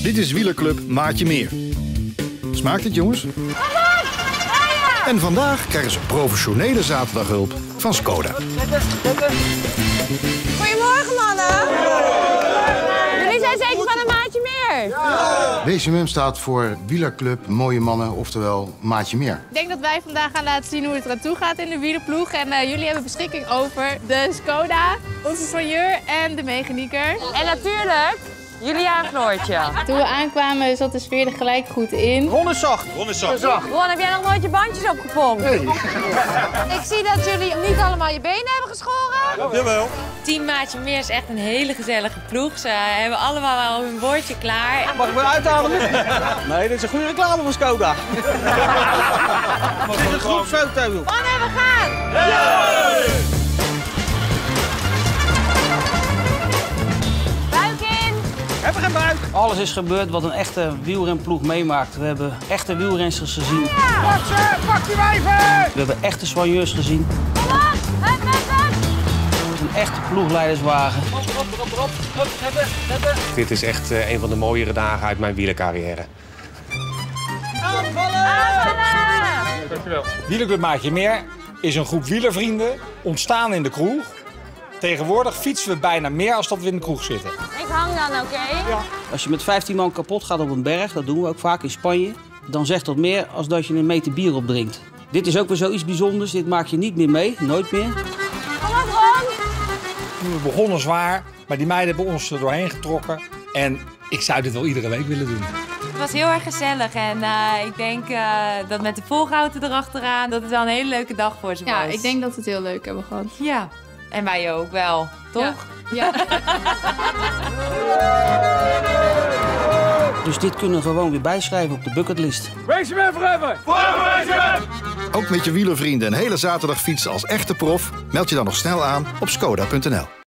Dit is wielerclub Maatje Meer. Smaakt het, jongens? En vandaag krijgen ze professionele zaterdaghulp van Skoda. Goedemorgen, mannen. Jullie zijn zeker van een Maatje Meer? WCMM staat voor wielerclub Mooie Mannen, oftewel Maatje Meer. Ik denk dat wij vandaag gaan laten zien hoe het eraan toe gaat in de wielerploeg. En jullie hebben beschikking over de Skoda, onze soigneur en de mechanieker. En natuurlijk Juliaan Floortje. Toen we aankwamen zat de sfeer er gelijk goed in. Ron is zacht. Ron, heb jij nog nooit je bandjes opgepompt? Nee. Ik zie dat jullie niet allemaal je benen hebben geschoren. Jawel. Team Maatje Meer is echt een hele gezellige ploeg. Ze hebben allemaal al hun woordje klaar. Mag ik weer uitademen? Nee, dit is een goede reclame voor Skoda. Dit is een groepsfoto. Mannen, we gaan! Buik in! Hebben we geen buik? Alles is gebeurd wat een echte wielrenploeg meemaakt. We hebben echte wielrensters gezien. Pak ze! Pak die wijven! We hebben echte soigneurs gezien. Kom op! Hup, hup, hup! Een echte ploegleiderswagen. Dit is echt een van de mooiere dagen uit mijn wielercarrière. Wielerclub Maatje Meer is een groep wielervrienden ontstaan in de kroeg. Tegenwoordig fietsen we bijna meer als dat we in de kroeg zitten. Ik hang dan, oké? Ja. Als je met 15 man kapot gaat op een berg, dat doen we ook vaak in Spanje, dan zegt dat meer als dat je een meter bier opdrinkt. Dit is ook weer zoiets bijzonders. Dit maak je niet meer mee, nooit meer. Kom op, Ron! We begonnen zwaar, maar die meiden hebben ons er doorheen getrokken. En ik zou dit wel iedere week willen doen. Het was heel erg gezellig en ik denk dat met de volghouden erachteraan dat het wel een hele leuke dag voor ze was. Ja, ik denk dat we het heel leuk hebben gehad. Ja, en wij ook wel, toch? Ja. Dus dit kunnen we gewoon weer bijschrijven op de bucketlist. WCMM forever! Ook met je wielervrienden een hele zaterdag fietsen als echte prof? Meld je dan nog snel aan op skoda.nl.